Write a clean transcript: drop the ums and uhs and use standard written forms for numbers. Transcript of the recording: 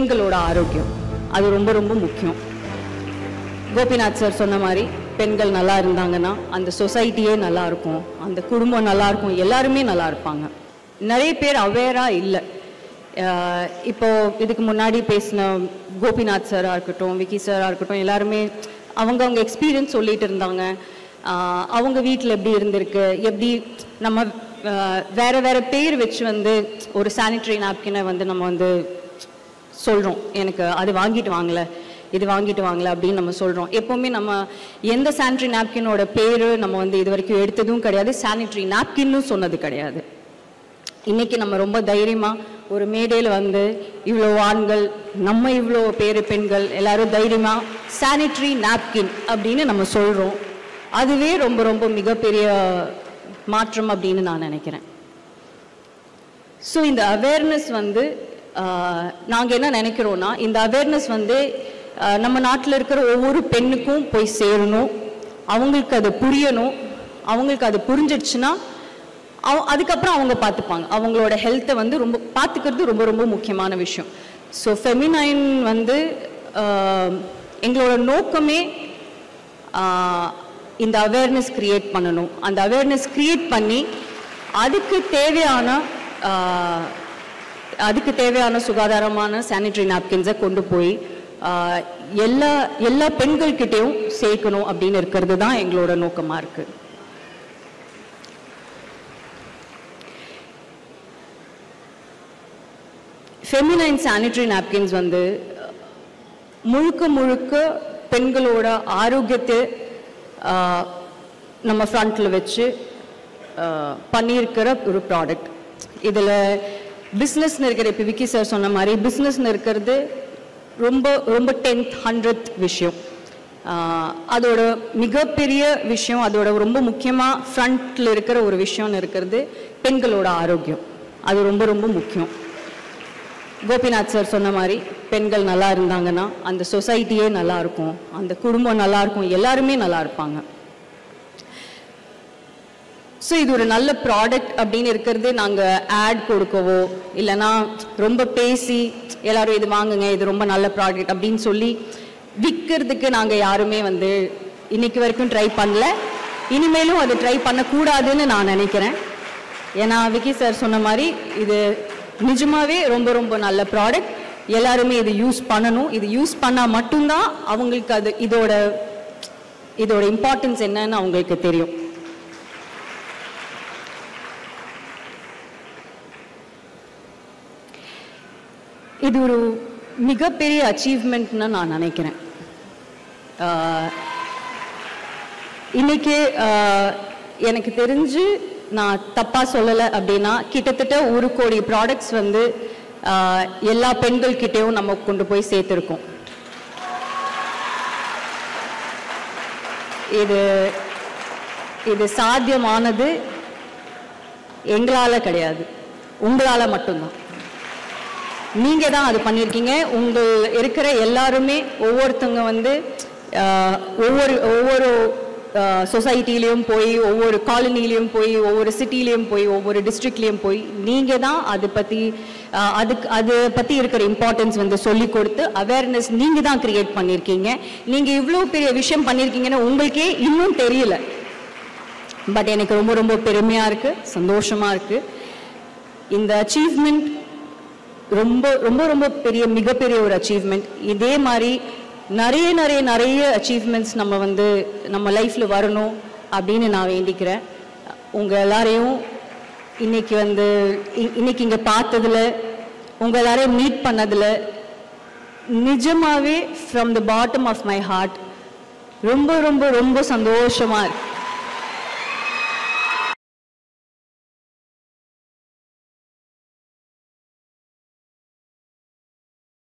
பெண்களோட ஆரோக்கியம் அது ரொம்ப ரொம்ப முக்கியம். கோபிநாத் சார் சொன்ன மாதிரி பெண்கள் நல்லா இருந்தாங்கன்னா அந்த சொசைட்டியே நல்லா இருக்கும், அந்த குடும்பம் நல்லா இருக்கும், எல்லாருமே நல்லா இருப்பாங்க. நிறைய பேர் அவேராக இல்லை. இப்போ இதுக்கு முன்னாடி பேசின கோபிநாத் சாராக இருக்கட்டும், விக்கி சாராக இருக்கட்டும், எல்லாருமே அவங்க எக்ஸ்பீரியன்ஸ் சொல்லிட்டு இருந்தாங்க. அவங்க வீட்டில் எப்படி இருந்திருக்கு, எப்படி நம்ம வேறு வேறு பேர் வச்சு வந்து ஒரு சானிட்டரி நாப்கினை வந்து நம்ம வந்து சொல்கிறோம், எனக்கு அது வாங்கிட்டு வாங்கலை, இது வாங்கிட்டு வாங்கலை அப்படின்னு நம்ம சொல்கிறோம். எப்போவுமே நம்ம எந்த சானிட்டரி நாப்கினோட பேர் நம்ம வந்து இது வரைக்கும் எடுத்ததும் கிடையாது, சானிட்டரி நாப்கின்னு சொன்னது கிடையாது. இன்றைக்கி நம்ம ரொம்ப தைரியமாக ஒரு மேடையில் வந்து இவ்வளோ ஆண்கள், நம்ம இவ்வளோ பேர் பெண்கள் எல்லாரும் தைரியமாக சானிட்டரி நாப்கின் அப்படின்னு நம்ம சொல்கிறோம். அதுவே ரொம்ப ரொம்ப மிகப்பெரிய மாற்றம் அப்படின்னு நான் நினைக்கிறேன். ஸோ இந்த அவேர்னஸ் வந்து நாங்கள் என்ன நினைக்கிறோன்னா, இந்த அவேர்னஸ் வந்து நம்ம நாட்டில் இருக்கிற ஒவ்வொரு பெண்ணுக்கும் போய் சேரணும், அவங்களுக்கு அது புரியணும். அவங்களுக்கு அது புரிஞ்சிடுச்சுன்னா அதுக்கப்புறம் அவங்க பார்த்துப்பாங்க. அவங்களோட ஹெல்த்தை வந்து ரொம்ப பார்த்துக்கிறது ரொம்ப ரொம்ப முக்கியமான விஷயம். ஸோ ஃபெமினைன் வந்து எங்களோட நோக்கமே இந்த அவேர்னஸ் க்ரியேட் பண்ணணும். அந்த அவேர்னஸ் க்ரியேட் பண்ணி அதுக்கு தேவையான சுகாதாரமான சானிட்டரி நாப்கின்ஸை கொண்டு போய் எல்லா பெண்கள்கிட்டையும் சேர்க்கணும் அப்படின்னு இருக்கிறது தான் எங்களோட நோக்கமாக இருக்குது. ஃபெமினைன் சானிட்டரி நாப்கின்ஸ் வந்து முழுக்க முழுக்க பெண்களோட ஆரோக்கியத்தை நம்ம ஃப்ரண்ட்டில் வச்சு பண்ணியிருக்கிற ஒரு ப்ராடக்ட். இதில் பிஸ்னஸ்னு இருக்கிற, இப்போ விக்கி சார் சொன்ன மாதிரி பிஸ்னஸ்னு இருக்கிறது ரொம்ப ரொம்ப 10th 100th விஷயம். அதோட மிகப்பெரிய விஷயம், அதோட ரொம்ப முக்கியமாக ஃப்ரண்ட்டில் இருக்கிற ஒரு விஷயம்னு இருக்கிறது பெண்களோட ஆரோக்கியம். அது ரொம்ப ரொம்ப முக்கியம். கோபிநாத் சார் சொன்ன மாதிரி பெண்கள் நல்லா இருந்தாங்கன்னா அந்த சொசைட்டியே நல்லா இருக்கும், அந்த குடும்பம் நல்லா இருக்கும், எல்லாருமே நல்லா இருப்பாங்க. ஸோ இது ஒரு நல்ல ப்ராடக்ட் அப்படின்னு இருக்கிறது நாங்கள் ஆட் கொடுக்கவோ இல்லைன்னா ரொம்ப பேசி எல்லாரும் இது வாங்குங்க, இது ரொம்ப நல்ல ப்ராடக்ட் அப்படின்னு சொல்லி விற்கிறதுக்கு நாங்கள் யாருமே வந்து இன்னைக்கு வரைக்கும் ட்ரை பண்ணல. இனிமேலும் அது ட்ரை பண்ணக்கூடாதுன்னு நான் நினைக்கிறேன். ஏன்னா விக்கி சார் சொன்ன மாதிரி இது நிஜமாவே ரொம்ப ரொம்ப நல்ல ப்ராடக்ட். எல்லாருமே இது யூஸ் பண்ணணும். இது யூஸ் பண்ணால் மட்டும்தான் அவங்களுக்கு அது இதோட இம்பார்ட்டன்ஸ் என்னன்னு அவங்களுக்கு தெரியும். இது ஒரு மிகப்பெரிய அச்சீவ்மெண்ட்னு நான் நினைக்கிறேன். இன்னைக்கு எனக்கு தெரிஞ்சு நான் தப்பாக சொல்லலை அப்படின்னா கிட்டத்தட்ட 1 கோடி ப்ராடக்ட்ஸ் வந்து எல்லா பெண்கள்கிட்டையும் நம்ம கொண்டு போய் சேர்த்துருக்கோம். இது சாத்தியமானது எங்களால் கிடையாது, உங்களால் மட்டும்தான். நீங்கள் தான் அது பண்ணியிருக்கீங்க. உங்கள் இருக்கிற எல்லாருமே ஒவ்வொருத்தவங்க வந்து ஒவ்வொரு சொசைட்டிலையும் போய், ஒவ்வொரு காலனிலையும் போய், ஒவ்வொரு சிட்டிலையும் போய், ஒவ்வொரு டிஸ்ட்ரிக்ட்லேயும் போய் நீங்கள் தான் அதை பற்றி இருக்கிற இம்பார்ட்டன்ஸ் வந்து சொல்லி கொடுத்து அவேர்னஸ் நீங்கள் தான் க்ரியேட் பண்ணியிருக்கீங்க. நீங்கள் இவ்வளோ பெரிய விஷயம் பண்ணியிருக்கீங்கன்னு உங்களுக்கே இன்னும் தெரியல. பட் எனக்கு ரொம்ப ரொம்ப பெருமையாக இருக்குது, சந்தோஷமாக இருக்குது. இந்த அச்சீவ்மெண்ட் ரொம்ப ரொம்ப ரொம்ப மிகப்பெரிய ஒரு அச்சீவ்மெண்ட். இதே மாதிரி நிறைய அச்சீவ்மெண்ட்ஸ் நம்ம லைஃப்பில் வரணும் அப்படின்னு நான் வேண்டிக்கிறேன். உங்கள் எல்லாரையும் இன்னைக்கு இங்கே பார்த்ததில், உங்கள் எல்லாரையும் மீட் பண்ணதில் நிஜமாகவே from the bottom of my heart ரொம்ப ரொம்ப ரொம்ப சந்தோஷமாக இருக்கு.